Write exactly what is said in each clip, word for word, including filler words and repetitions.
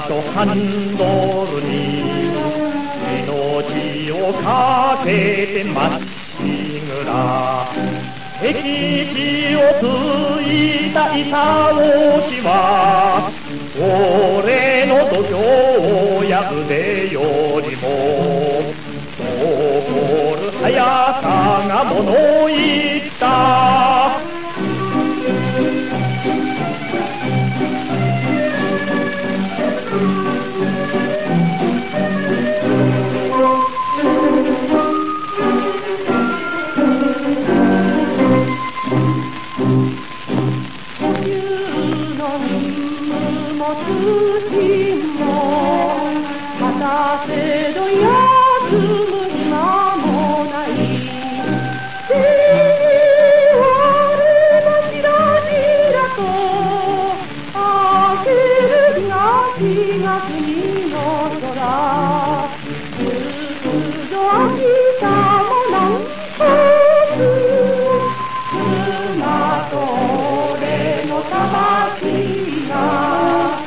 とハンドルに命をかけてまっしぐら敵地をついた板押しは俺の土俵や腕よりも残る速さが物言ったも待たせど休む暇もない手に俺のしらじらと明ける日がしがつにの空つど明日もなんと馬と俺のたばきが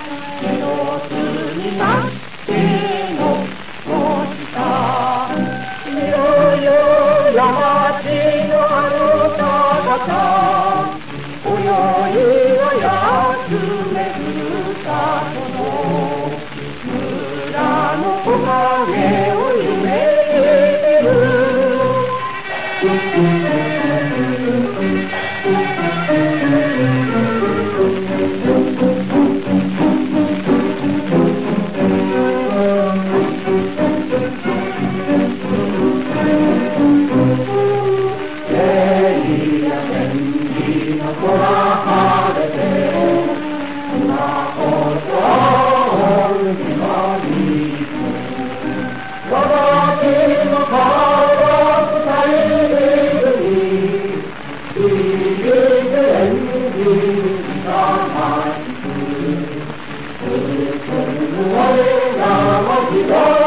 山地のあのただ今宵は休めふるさとの村の木陰を夢見てこら晴れて今こそ海まに我が手の川伝えるに生きて演じるがなく我らは時代